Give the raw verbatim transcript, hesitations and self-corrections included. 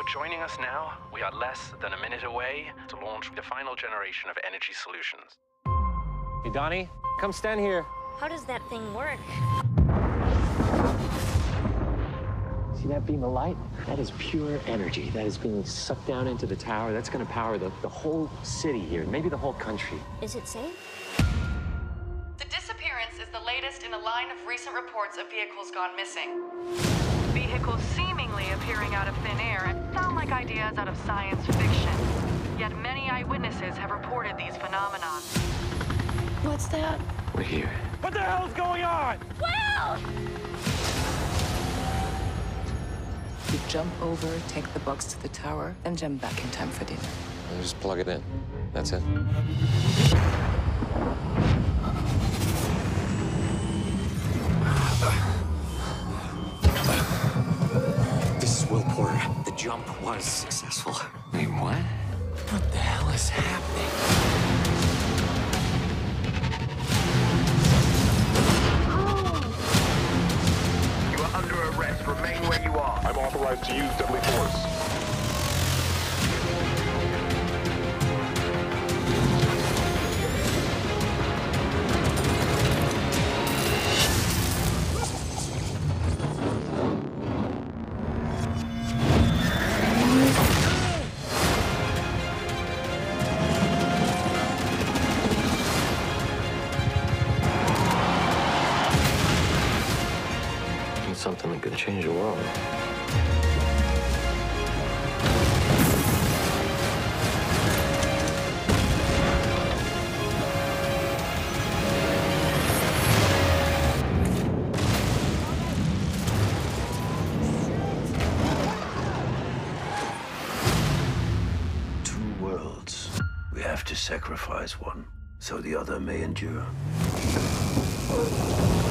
Joining us now, we are less than a minute away to launch the final generation of energy solutions. Hey, Donnie, come stand here. How does that thing work? See that beam of light? That is pure energy that is being sucked down into the tower. That's going to power the, the whole city here, maybe the whole country. Is it safe? The disappearance is the latest in a line of recent reports of vehicles gone missing. Vehicles seemingly appearing out of thin air and sound like ideas out of science fiction. Yet many eyewitnesses have reported these phenomena. What's that? We're here. What the hell's going on? Will! You jump over, take the box to the tower, then jump back in time for dinner. You just plug it in. That's it. This is Will Porter. The jump was successful. Wait, what? What the hell is happening? You are under arrest. Remain where you are. I'm authorized to use deadly force. Something that could change the world. Two worlds. We have to sacrifice one, so the other may endure.